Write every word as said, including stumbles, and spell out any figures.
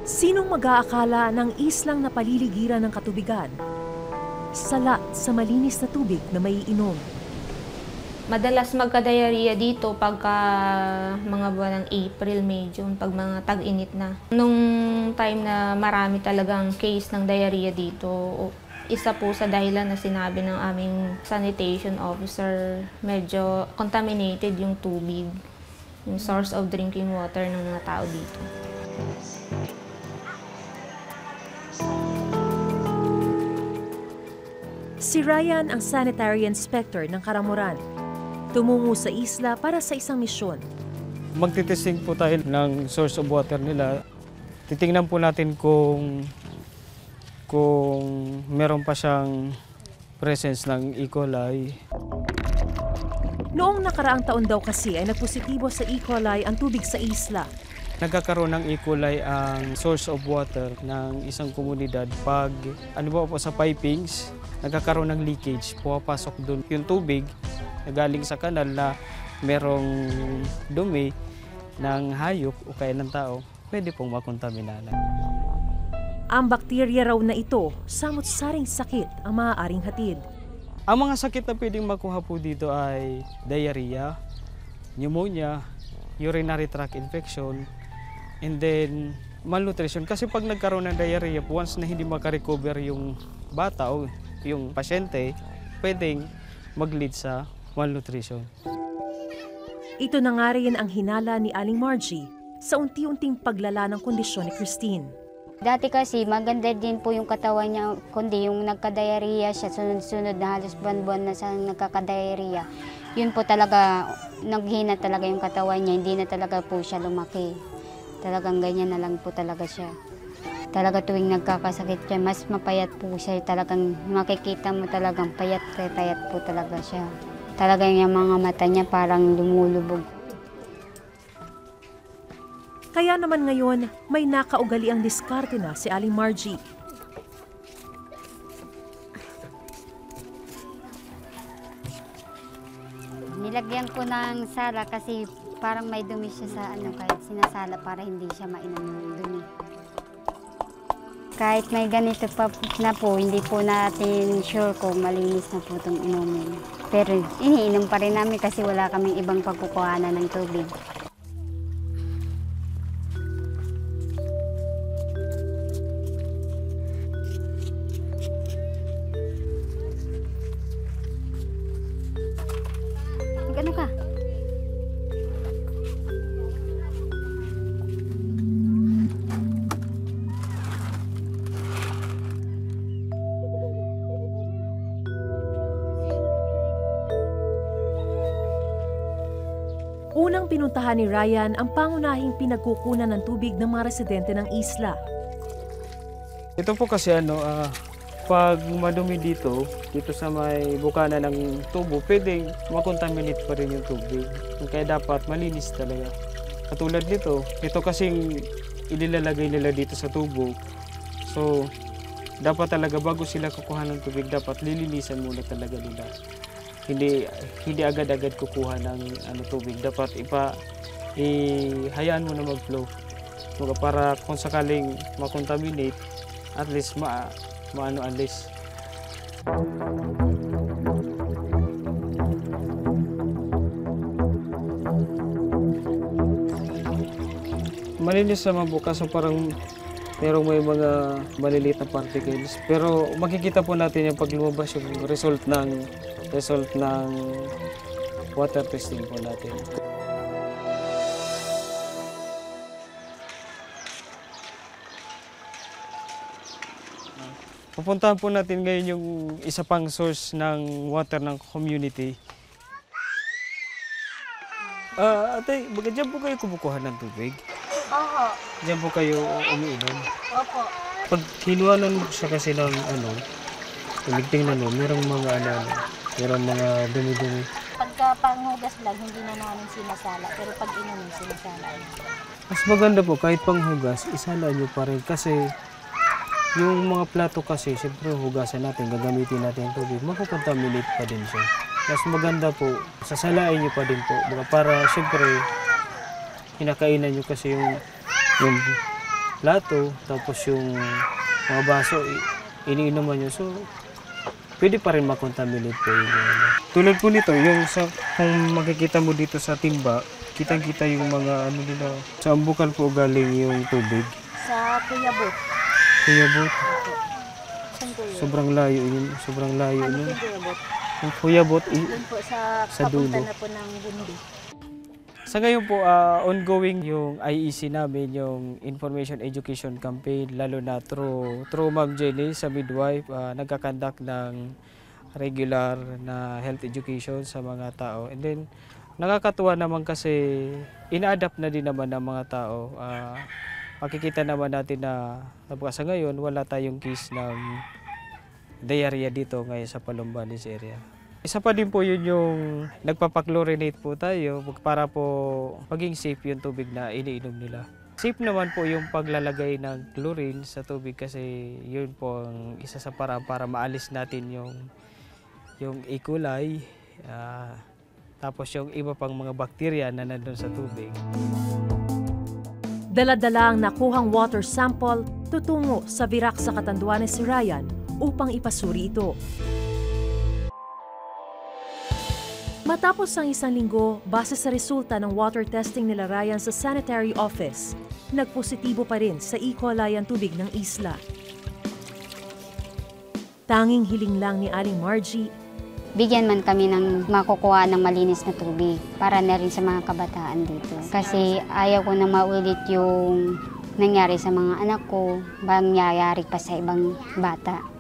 Sinong mag-aakala ng islang napaliligiran ng katubigan? Sala sa malinis na tubig na maiinom. Madalas magka-diarrhea dito pagka mga buwan ng April, May, June, pag mga tag-init na. Nung time na marami talagang case ng diarrhea dito, isa po sa dahilan na sinabi ng aming sanitation officer, medyo contaminated yung tubig, yung source of drinking water ng mga tao dito. Si Ryan ang sanitary inspector ng Karamuran. Tumungo sa isla para sa isang misyon. Magtitesting po tayo ng source of water nila. Titingnan po natin kung kung meron pa siyang presence ng E. coli. Noong nakaraang taon daw kasi ay nagpositibo sa E. coli ang tubig sa isla. Nagkakaroon ng E. coli ang source of water ng isang komunidad pag ano ba po sa pipings, nagkakaroon ng leakage, pumapasok doon yung tubig na galing sa kanal na merong dumi ng hayop o kaya ng tao, pwede pong makontaminana. Ang bakterya raw na ito, samot-saring sakit ang maaaring hatid. Ang mga sakit na pwedeng makuha po dito ay diarrhea, pneumonia, urinary tract infection, and then malnutrition. Kasi pag nagkaroon ng diarrhea, once na hindi makarecover yung bata o yung pasyente, pwedeng mag-lead sa malnutrition. Ito na nga rin ang hinala ni Aling Margie sa unti-unting paglala ng kondisyon ni Christine. Dati kasi maganda din po yung katawan niya, kundi yung nagka-diarrhea siya, sunod-sunod na halos buwan-buwan na sa nagkaka-diarrhea. Yun po talaga, naghina talaga yung katawan niya, hindi na talaga po siya lumaki. Talagang ganyan na lang po talaga siya. Talaga tuwing nagkakasakit siya, mas mapayat po siya. Talagang makikita mo talagang payat-payat po talaga siya. Talagang yung mga mata niya parang lumulubog. Kaya naman ngayon, may nakaugali ang diskarte na si Aling Margie. Nilagyan ko ng sala kasi parang may dumi siya sa ano, kahit sinasala para hindi siya mainom ng dumi. Kahit may ganito pa na po, hindi po natin sure kung malinis na po itong inumin. Pero iniinom pa rin namin kasi wala kaming ibang pagkukuhanan ng tubig. Ano ka? Unang pinuntahan ni Ryan ang pangunahing pinagkukunan ng tubig ng mga residente ng isla. Ito po kasi ano, uh, pag madumi dito, dito sa may bukana ng tubo, pwedeng makontaminate pa rin yung tubig. Kaya dapat malinis talaga. Katulad nito, ito kasing inilalagay nila dito sa tubo. So, dapat talaga bago sila kukuha ng tubig, dapat lilinisan muna talaga nila. Hindi hindi agad-agad kukuha ng ano tubig. Dapat ipa ihayaan mo na mag-flow. Para kung sakaling makontaminate, at least ma maano alis. Malinis naman bukas, so parang merong may mga maliliit na particles. Pero makikita po natin yung pag lumabas yung result ng result ng water testing po natin. Pupuntahan po natin ngayon yung isa pang source ng water ng community. Ah, uh, ate, baga dyan po kayo kumukuha ng tubig? Oo. Diyan po kayo umiinom? Opo. Pag kinuhanan mo siya kasi ng ano, tingnan mo, merong mga ano, merong mga dumi-dumi. Pagka panghugas lang, hindi na namin sinasala. Pero pag inumin, sinasala. Mas maganda po, kahit panghugas, isala nyo pa rin. Kasi yung mga plato kasi, siyempre hugasan natin, gagamitin natin yung tubig, makukontaminate pa din siya. Mas maganda po, sasalain nyo pa din po. Para siyempre, hinakainan nyo kasi yung, yung plato, tapos yung mga baso, i- iniinuman nyo. So, pwede pa rin makontaminate po yun. Ano. Tulad po nito, yung sa, kung makikita mo dito sa timba, kitang-kita yung mga ano nila. Sa Ambukan po galing yung tubig. Sa Kuyabot. Kaya po, Saan po yun? sobrang layo yun. Sobrang layo Ano po nun. yung Kuyabot? Yung Kuya Bot, i- Yun po sa, Sa papunta dulo. na po ng Bundi. sa ngayon po, ah, ongoing yung I E C namin, yung Information Education Campaign, lalo na through, through Ma'am Jenny sa midwife, uh, nagkakandak ng regular na health education sa mga tao. And then, nakakatuwa naman kasi ina-adapt na din naman ng mga tao. Ah, makikita naman natin na sa ngayon, wala tayong case ng diarrhea dito ngayon sa Palombanes area. Isa pa din po yun yung nagpapaklorinate po tayo para po maging safe yung tubig na iniinom nila. Safe naman po yung paglalagay ng chlorine sa tubig kasi yun po ang isa sa paraan para maalis natin yung, yung E. coli, ah, tapos yung iba pang mga bakterya na nandun sa tubig. Dala-dala ang nakuhang water sample tutungo sa Virac sa Catanduanes si Ryan upang ipasuri ito. Matapos ang isang linggo, base sa resulta ng water testing nila Ryan sa sanitary office, nagpositibo pa rin sa E. coli ang tubig ng isla. Tanging hiling lang ni Aling Margie, Bigyan man kami ng makukuha ng malinis na tubig para na rin sa mga kabataan dito. Kasi ayaw ko na maulit yung nangyari sa mga anak ko, mangyayari pa sa ibang bata.